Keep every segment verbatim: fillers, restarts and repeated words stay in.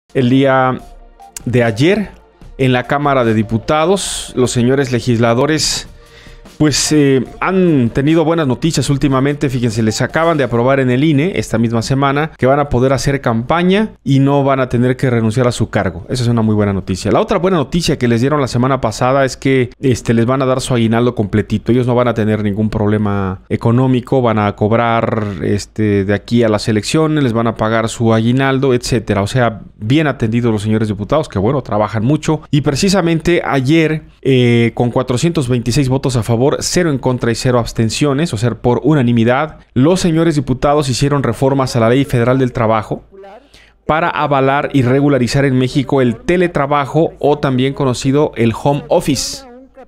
El día de ayer, en la Cámara de Diputados, los señores legisladores pues eh, han tenido buenas noticias últimamente. Fíjense, les acaban de aprobar en el I N E esta misma semana que van a poder hacer campaña y no van a tener que renunciar a su cargo. Esa es una muy buena noticia. La otra buena noticia que les dieron la semana pasada es que este, les van a dar su aguinaldo completito. Ellos no van a tener ningún problema económico, van a cobrar este, de aquí a las elecciones, les van a pagar su aguinaldo, etcétera. O sea, bien atendidos los señores diputados, que bueno, trabajan mucho. Y precisamente ayer, eh, con cuatrocientos veintiséis votos a favor, cero en contra y cero abstenciones, o sea, por unanimidad, los señores diputados hicieron reformas a la Ley Federal del Trabajo para avalar y regularizar en México el teletrabajo, o también conocido el home office.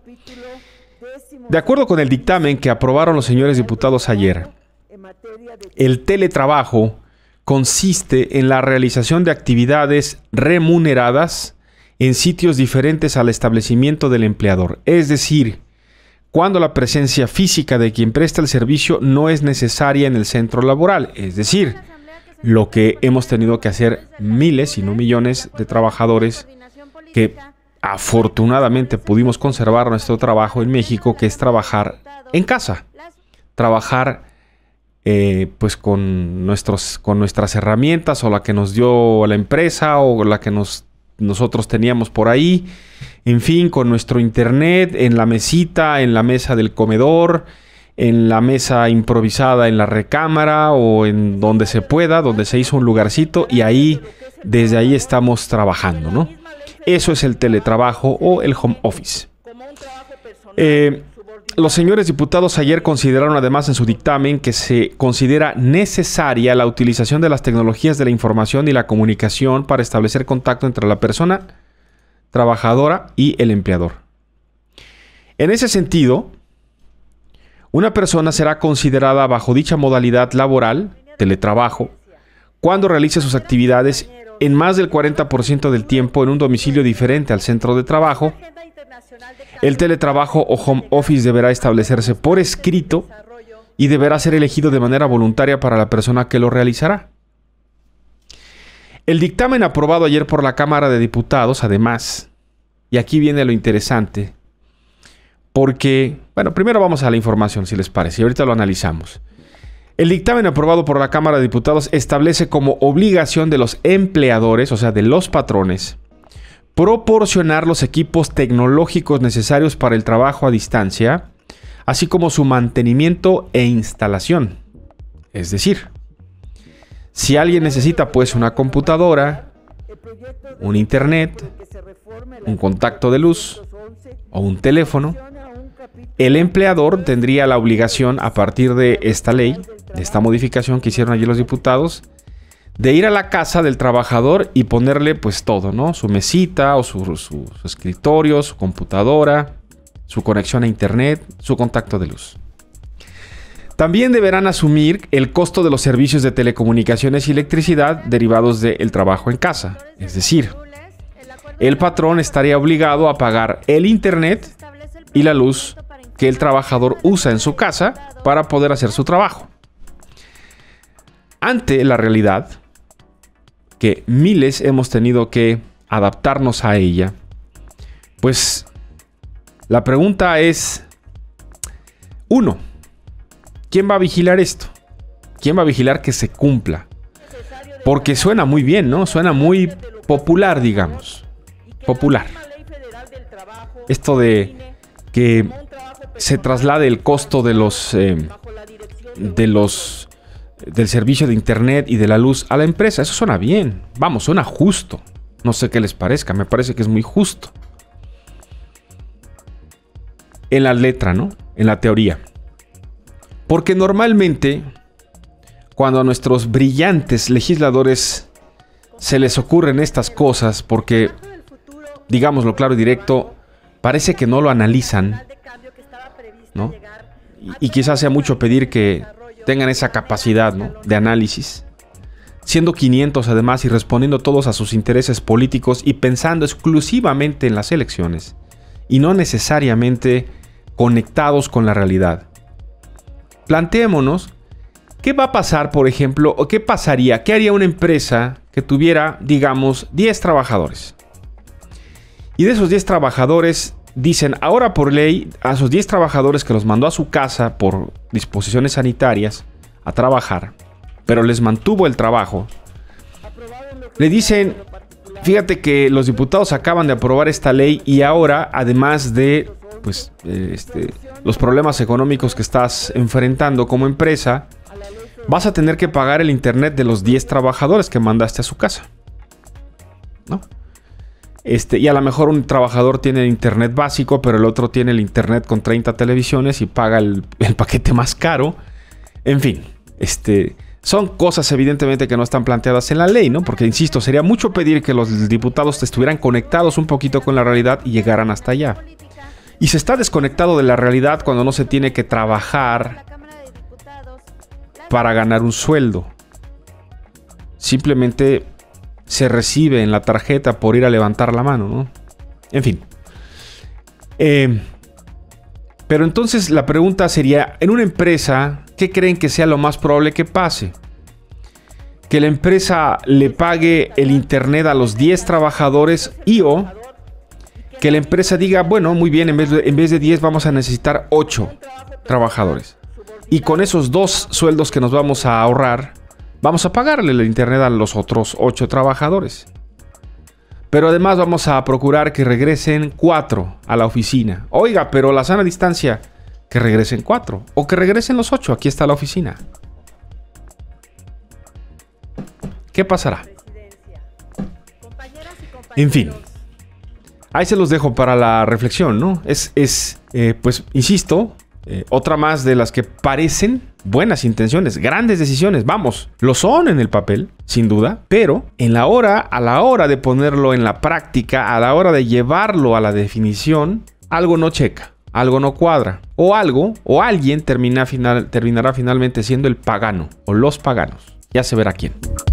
De acuerdo con el dictamen que aprobaron los señores diputados ayer, el teletrabajo consiste en la realización de actividades remuneradas en sitios diferentes al establecimiento del empleador, es decir, cuando la presencia física de quien presta el servicio no es necesaria en el centro laboral, es decir, lo que hemos tenido que hacer miles, y no millones, de trabajadores que afortunadamente pudimos conservar nuestro trabajo en México, que es trabajar en casa, trabajar eh, pues con, nuestros, con nuestras herramientas, o la que nos dio la empresa, o la que nos, nosotros teníamos por ahí. En fin, con nuestro internet, en la mesita, en la mesa del comedor, en la mesa improvisada en la recámara, o en donde se pueda, donde se hizo un lugarcito, y ahí, desde ahí estamos trabajando, ¿no? Eso es el teletrabajo o el home office. Eh, los señores diputados ayer consideraron además en su dictamen que se considera necesaria la utilización de las tecnologías de la información y la comunicación para establecer contacto entre la persona trabajadora y el empleador. En ese sentido, una persona será considerada bajo dicha modalidad laboral, teletrabajo, cuando realice sus actividades en más del cuarenta por ciento del tiempo en un domicilio diferente al centro de trabajo. El teletrabajo o home office deberá establecerse por escrito y deberá ser elegido de manera voluntaria para la persona que lo realizará. El dictamen aprobado ayer por la Cámara de Diputados, además, y aquí viene lo interesante, porque, bueno, primero vamos a la información, si les parece, y ahorita lo analizamos. El dictamen aprobado por la Cámara de Diputados establece como obligación de los empleadores, o sea, de los patrones, proporcionar los equipos tecnológicos necesarios para el trabajo a distancia, así como su mantenimiento e instalación. Es decir, si alguien necesita pues una computadora, un internet, un contacto de luz o un teléfono, el empleador tendría la obligación, a partir de esta ley, de esta modificación que hicieron allí los diputados, de ir a la casa del trabajador y ponerle pues todo, ¿no? Su mesita o su, su, su escritorio, su computadora, su conexión a internet, su contacto de luz. También deberán asumir el costo de los servicios de telecomunicaciones y electricidad derivados del trabajo en casa. Es decir, el patrón estaría obligado a pagar el internet y la luz que el trabajador usa en su casa para poder hacer su trabajo. Ante la realidad que miles hemos tenido que adaptarnos a ella, pues la pregunta es, uno, ¿quién va a vigilar esto? ¿Quién va a vigilar que se cumpla? Porque suena muy bien, ¿no? Suena muy popular, digamos. Popular. Esto de que se traslade el costo de los, eh, de los, del servicio de internet y de la luz a la empresa. Eso suena bien. Vamos, suena justo. No sé qué les parezca. Me parece que es muy justo. En la letra, ¿no? En la teoría. Porque normalmente, cuando a nuestros brillantes legisladores se les ocurren estas cosas, porque, digámoslo claro y directo, parece que no lo analizan, ¿no? Y, y quizás sea mucho pedir que tengan esa capacidad, ¿no?, de análisis. Siendo quinientos además y respondiendo todos a sus intereses políticos y pensando exclusivamente en las elecciones y no necesariamente conectados con la realidad. Planteémonos ¿Qué va a pasar, por ejemplo, o qué pasaría? ¿Qué haría una empresa que tuviera, digamos, diez trabajadores? Y de esos diez trabajadores dicen, ahora por ley, a esos diez trabajadores que los mandó a su casa por disposiciones sanitarias a trabajar, pero les mantuvo el trabajo, le dicen, fíjate que los diputados acaban de aprobar esta ley y ahora, además de pues, este, los problemas económicos que estás enfrentando como empresa, vas a tener que pagar el internet de los diez trabajadores que mandaste a su casa, ¿no? Este, y a lo mejor un trabajador tiene internet básico, pero el otro tiene el internet con treinta televisiones y paga el, el paquete más caro. En fin, este, son cosas evidentemente que no están planteadas en la ley, ¿no? Porque, insisto, sería mucho pedir que los diputados estuvieran conectados un poquito con la realidad y llegaran hasta allá. Y se está desconectado de la realidad cuando no se tiene que trabajar para ganar un sueldo. Simplemente se recibe en la tarjeta por ir a levantar la mano, ¿no? En fin. Eh, pero entonces la pregunta sería, en una empresa, ¿qué creen que sea lo más probable que pase? Que la empresa le pague el internet a los diez trabajadores y o que la empresa diga, bueno, muy bien, en vez de, en vez de diez vamos a necesitar ocho trabajadores. Y con esos dos sueldos que nos vamos a ahorrar, vamos a pagarle el internet a los otros ocho trabajadores. Pero además vamos a procurar que regresen cuatro a la oficina. Oiga, pero la sana distancia, que regresen cuatro. O que regresen los ocho, aquí está la oficina. ¿Qué pasará? En fin. Ahí se los dejo para la reflexión, ¿no? Es, es eh, pues, insisto, eh, otra más de las que parecen buenas intenciones, grandes decisiones, vamos, lo son en el papel, sin duda, pero en la hora, a la hora de ponerlo en la práctica, a la hora de llevarlo a la definición, algo no checa, algo no cuadra, o algo, o alguien termina final, terminará finalmente siendo el pagano, o los paganos, ya se verá quién.